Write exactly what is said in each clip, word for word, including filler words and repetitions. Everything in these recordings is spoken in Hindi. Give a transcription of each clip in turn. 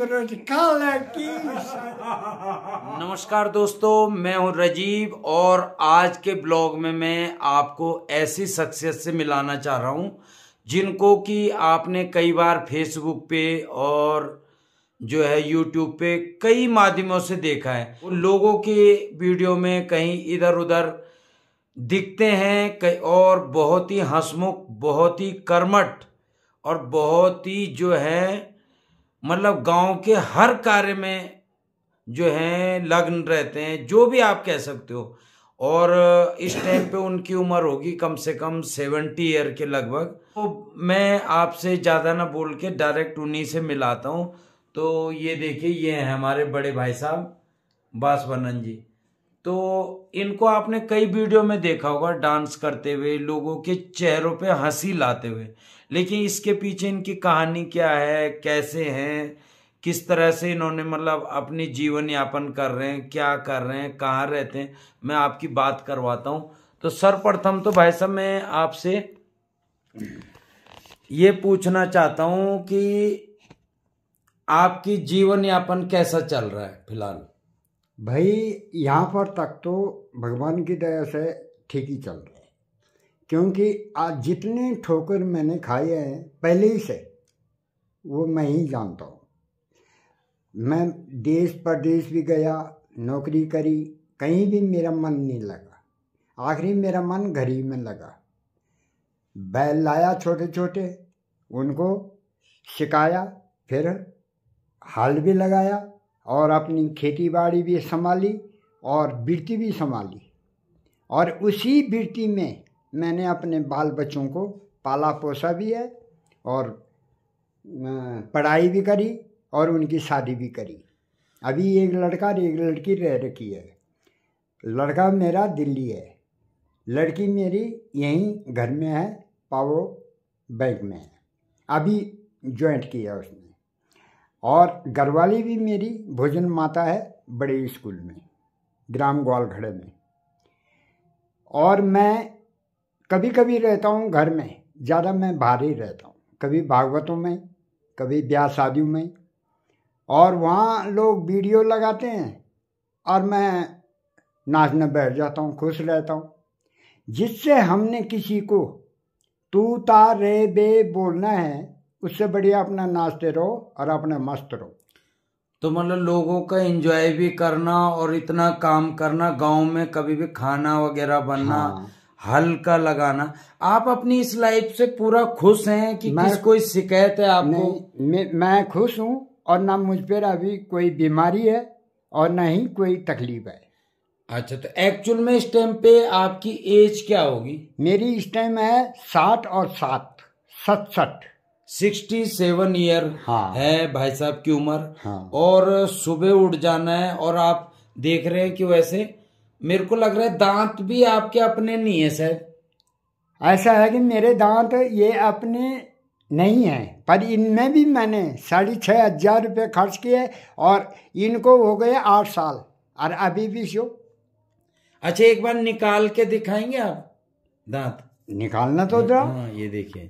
नमस्कार दोस्तों, मैं हूं राजीव और आज के ब्लॉग में मैं आपको ऐसी शख्सियत से मिलाना चाह रहा हूं जिनको कि आपने कई बार फेसबुक पे और जो है यूट्यूब पे कई माध्यमों से देखा है। उन लोगों के वीडियो में कहीं इधर उधर दिखते हैं कई और बहुत ही हंसमुख, बहुत ही कर्मठ और बहुत ही जो है मतलब गांव के हर कार्य में जो है लग्न रहते हैं, जो भी आप कह सकते हो। और इस टाइम पे उनकी उम्र होगी कम से कम सेवेंटी ईयर के लगभग। तो मैं आपसे ज़्यादा ना बोल के डायरेक्ट उन्हीं से मिलाता हूँ। तो ये देखिए, ये हैं हमारे बड़े भाई साहब बासवनन जी। तो इनको आपने कई वीडियो में देखा होगा डांस करते हुए, लोगों के चेहरों पे हंसी लाते हुए। लेकिन इसके पीछे इनकी कहानी क्या है, कैसे हैं, किस तरह से इन्होंने मतलब अपनी जीवन यापन कर रहे हैं, क्या कर रहे हैं, कहाँ रहते हैं, मैं आपकी बात करवाता हूँ। तो सर्वप्रथम तो भाई साहब मैं आपसे ये पूछना चाहता हूँ कि आपकी जीवन यापन कैसा चल रहा है फिलहाल? भाई यहाँ पर तक तो भगवान की दया से ठीक ही चल रहा है, क्योंकि आज जितने ठोकर मैंने खाए हैं पहले ही से वो मैं ही जानता हूँ। मैं देश प्रदेश भी गया, नौकरी करी, कहीं भी मेरा मन नहीं लगा। आखिरी मेरा मन घर ही में लगा। बैल लाया छोटे छोटे, उनको सिखाया, फिर हल भी लगाया और अपनी खेती बाड़ी भी संभाली और वृत्ति भी संभाली। और उसी वृत्ति में मैंने अपने बाल बच्चों को पाला पोसा भी है और पढ़ाई भी करी और उनकी शादी भी करी। अभी एक लड़का और एक लड़की रह रखी है। लड़का मेरा दिल्ली है, लड़की मेरी यहीं घर में है, पावो बैंक में है, अभी ज्वाइंट किया उसने। और घरवाली भी मेरी भोजन माता है बड़े स्कूल में, ग्राम ग्वालखड़े में। और मैं कभी कभी रहता हूँ घर में, ज़्यादा मैं बाहर ही रहता हूँ, कभी भागवतों में, कभी ब्याह शादियों में। और वहाँ लोग वीडियो लगाते हैं और मैं नाचने बैठ जाता हूँ, खुश रहता हूँ। जिससे हमने किसी को तू ता रे बे बोलना है, उससे बढ़िया अपना नाचते रहो और अपना मस्त रहो। तो मतलब लोगों का एंजॉय भी करना और इतना काम करना, गांव में कभी भी खाना वगैरह बनना, हाँ। हल्का लगाना। आप अपनी इस लाइफ से पूरा खुश हैं कि किस कोई शिकायत है आपको? मैं, मैं खुश हूँ और ना मुझ पर अभी कोई बीमारी है और ना ही कोई तकलीफ है। अच्छा, तो एक्चुअल में इस टाइम पे आपकी एज क्या होगी? मेरी इस टाइम है साठ और सात सतसठ सिक्सटी सेवन ईयर हाँ। है भाई साहब की उम्र। हाँ। और सुबह उठ जाना है और आप देख रहे हैं कि वैसे मेरे को लग रहा है दांत भी आपके अपने नहीं है शायद। ऐसा है कि मेरे दांत ये अपने नहीं है, पर इनमें भी मैंने साढ़े छः हजार रुपये खर्च किए और इनको हो गए आठ साल और अभी भी शो। अच्छा, एक बार निकाल के दिखाएंगे आप दांत? निकालना तो दो। हाँ, ये देखिए,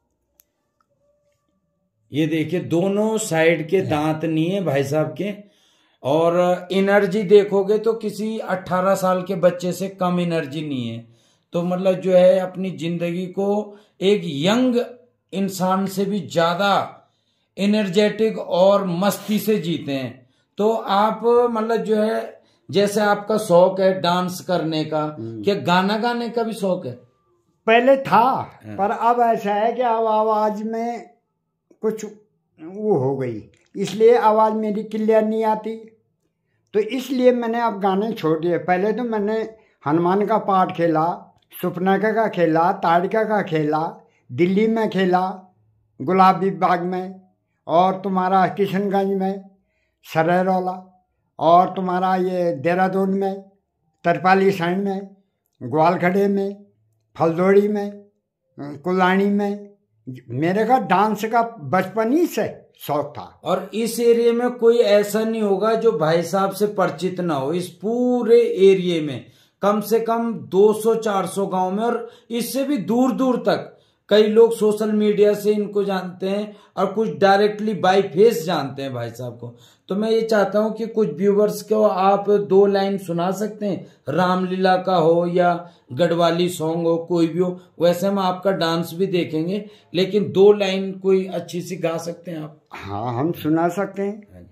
ये देखिए दोनों साइड के दांत नहीं है भाई साहब के। और एनर्जी देखोगे तो किसी अठारह साल के बच्चे से कम एनर्जी नहीं है। तो मतलब जो है अपनी जिंदगी को एक यंग इंसान से भी ज्यादा एनर्जेटिक और मस्ती से जीते हैं। तो आप मतलब जो है जैसे आपका शौक है डांस करने का, क्या गाना गाने का भी शौक है? पहले था, पर अब ऐसा है कि अब आवाज में कुछ वो हो गई, इसलिए आवाज मेरी क्लियर नहीं आती। तो इसलिए मैंने अब गाने छोड़ दिए। पहले तो मैंने हनुमान का पाठ खेला, सुपनाका का खेला, ताड़िका का खेला, दिल्ली में खेला, गुलाबी बाग में, और तुम्हारा किशनगंज में, सरैरौला, और तुम्हारा ये देहरादून में, तरपाली साइड में, ग्वालखड़े में, फलदोड़ी में, कुलानी में। मेरे का डांस का बचपन ही से शौक था। और इस एरिया में कोई ऐसा नहीं होगा जो भाई साहब से परिचित ना हो। इस पूरे एरिया में कम से कम दो सौ चार सौ गांव में और इससे भी दूर दूर तक कई लोग सोशल मीडिया से इनको जानते हैं और कुछ डायरेक्टली बाय फेस जानते हैं भाई साहब को। तो मैं ये चाहता हूं कि कुछ व्यूवर्स को आप दो लाइन सुना सकते हैं, रामलीला का हो या गढ़वाली सॉन्ग हो, कोई भी हो। वैसे हम आपका डांस भी देखेंगे, लेकिन दो लाइन कोई अच्छी सी गा सकते हैं आप? हाँ, हम सुना सकते हैं।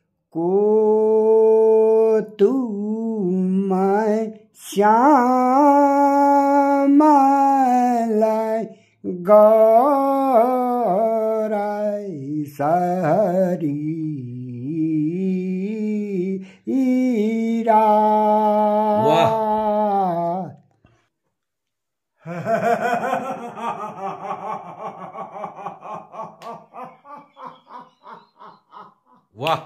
को तू मैं श्याम गौराई सहरी रा। वाह वाह।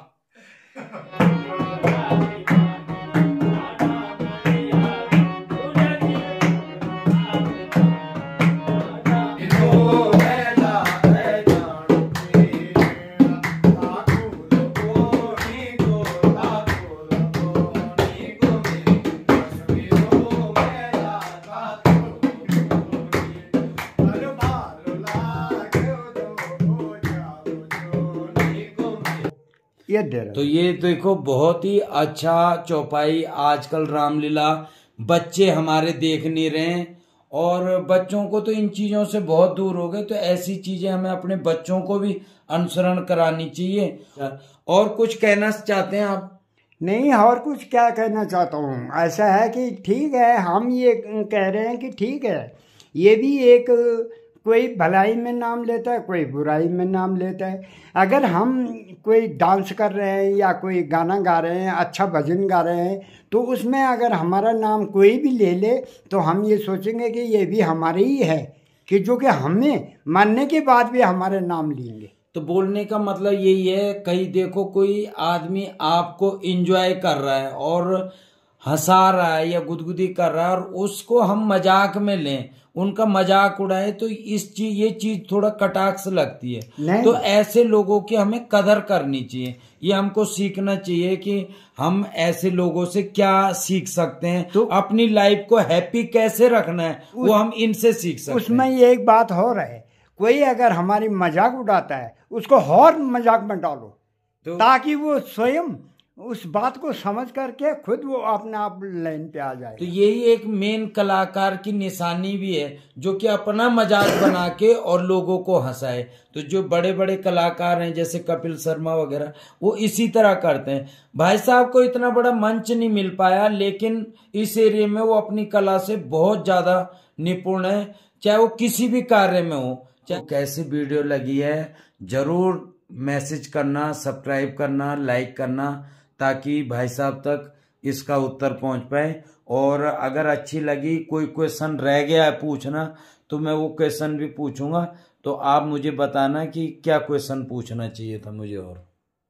ये दे रहा। तो ये देखो बहुत ही अच्छा चौपाई। आजकल रामलीला बच्चे हमारे देख नहीं रहे हैं और बच्चों को तो इन चीजों से बहुत दूर हो गए। तो ऐसी चीजें हमें अपने बच्चों को भी अनुसरण करानी चाहिए। और कुछ कहना चाहते हैं आप? नहीं, और कुछ क्या कहना चाहता हूँ, ऐसा है कि ठीक है, हम ये कह रहे हैं कि ठीक है, ये भी एक कोई भलाई में नाम लेता है, कोई बुराई में नाम लेता है। अगर हम कोई डांस कर रहे हैं या कोई गाना गा रहे हैं, अच्छा भजन गा रहे हैं, तो उसमें अगर हमारा नाम कोई भी ले ले तो हम ये सोचेंगे कि ये भी हमारे ही है, कि जो कि हमें मानने के बाद भी हमारे नाम लेंगे। तो बोलने का मतलब यही है, कहीं देखो कोई आदमी आपको एंजॉय कर रहा है और हंसा रहा है या गुदगुदी कर रहा है और उसको हम मजाक में लें, उनका मजाक उड़ाए, तो इस चीज ये चीज थोड़ा कटाक्ष लगती है। तो ऐसे लोगों की हमें कदर करनी चाहिए। ये हमको सीखना चाहिए कि हम ऐसे लोगों से क्या सीख सकते हैं, तो अपनी लाइफ को हैप्पी कैसे रखना है, वो हम इनसे सीख सकते हैं। उसमें ये एक बात हो रहा है, कोई अगर हमारी मजाक उड़ाता है उसको और मजाक में डालो, तो ताकि वो स्वयं उस बात को समझ करके खुद वो अपने आप लाइन पे आ जाए। तो यही एक मेन कलाकार की निशानी भी है, जो कि अपना मजाक बना के और लोगों को हंसाए। तो जो बड़े बड़े कलाकार हैं जैसे कपिल शर्मा वगैरह, वो इसी तरह करते हैं। भाई साहब को इतना बड़ा मंच नहीं मिल पाया, लेकिन इस एरिया में वो अपनी कला से बहुत ज्यादा निपुण है, चाहे वो किसी भी कार्य में हो। चाहे कैसी वीडियो लगी है जरूर मैसेज करना, सब्सक्राइब करना, लाइक करना, ताकि भाई साहब तक इसका उत्तर पहुंच पाए। और अगर अच्छी लगी, कोई क्वेश्चन रह गया है पूछना, तो मैं वो क्वेश्चन भी पूछूंगा। तो आप मुझे बताना कि क्या क्वेश्चन पूछना चाहिए था मुझे। और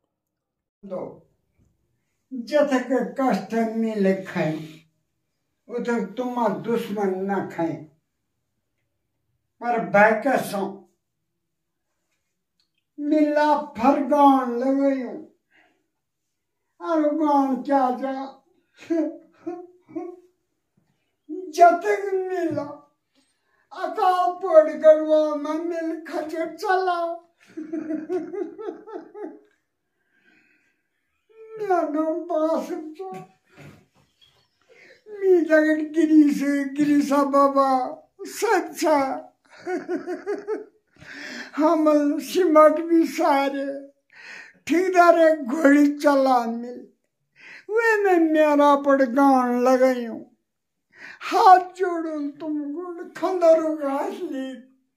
दो जतक कष्ट मिल खाए उतक तुम दुश्मन न खाए, पर बैकसों मिला फरगान लगायूं और गान क्या जा जतक मिला अकाल पड़ गड़वा में मिल खचर चला। मेरा नाम बास मी जगत गिरी से गिरीसा बाबा सच्चा हम सिमट भी सारे ठीकदार घोड़ी चला मिल वे मैं मेरा पड़ गान लगायूं, हाथ जोड़ो तुम गुड़ खंदरो घास ली।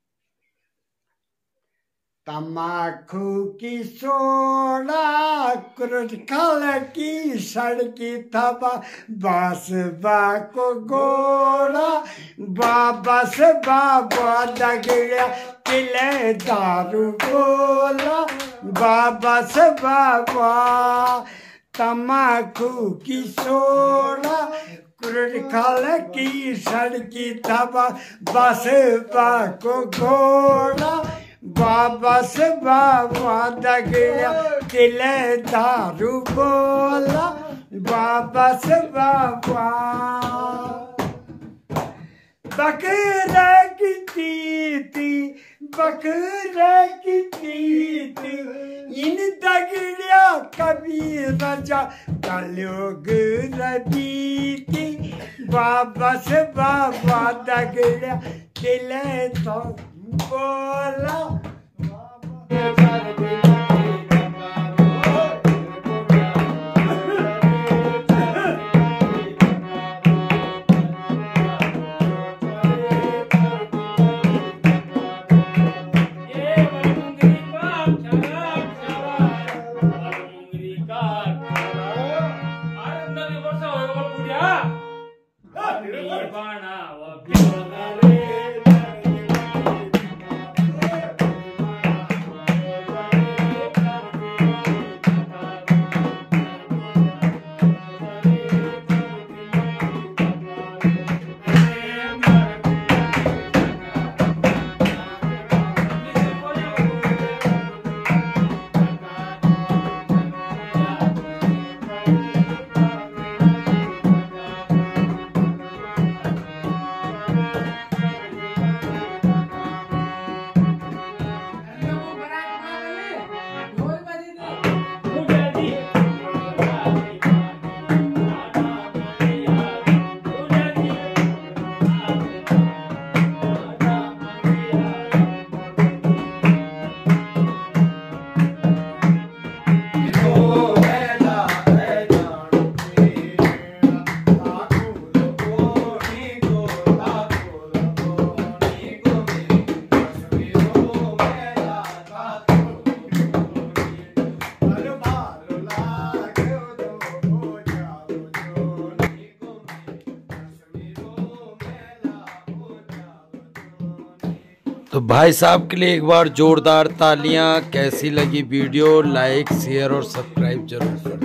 तम्बाकू की सोडा क्रोध खाल की सड़की थपा बास बाको गोड़ा बाबा से बाबा दगड़िया किले दारू बोला बाबा से बाबा। तम्बाकू की सोडा क्रोध खाल की सड़की थपा बास बाको गोड़ा बाबा से बाबा दगड़िया तिले दारू बोला बाबा से बाबा। बकरे की तीती बकरे की तीती इन दगड़िया कभी रजा कलयुग रबीती बाबा से बाबा दगड़िया दिल तो बोला तो भाई साहब के लिए एक बार जोरदार तालियां। कैसी लगी वीडियो, लाइक शेयर और सब्सक्राइब जरूर करें।